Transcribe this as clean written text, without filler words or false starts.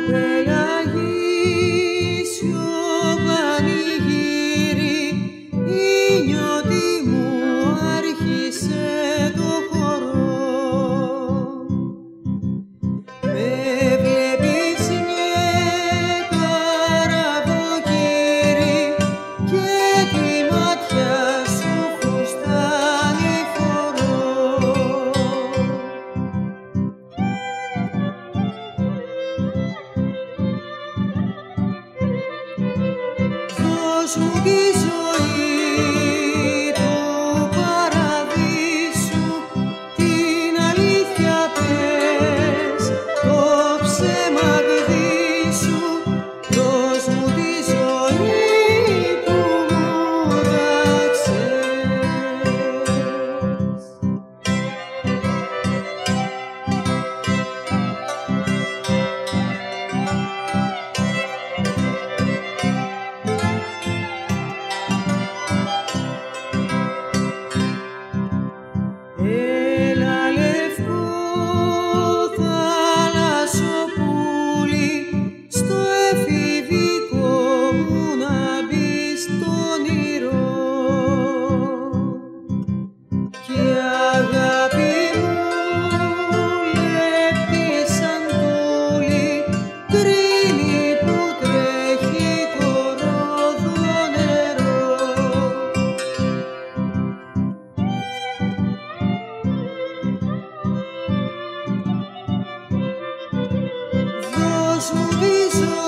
πελαγίσιο πανηγύρι η νιώτη μου άρχισε το χορό. Με βλέπεις μια καραβοκύρι και τη ματιά σου φουστάνι φορώ. Δώσ' μου τη ζωή του παραδείσου, την αλήθεια πες, το ψέμα κδίσου. Δώσ' μου τη ζωή που μου δάξες. Έλα λευκό θαλασσοπούλι, στο εφηβικό μου να μπεις στο όνειρο. Κι η αγάπη μου λεπτή σαν τούλι, κρίνει που τρέχει το ρόδο νερό. Δώσ' μου τη ζωή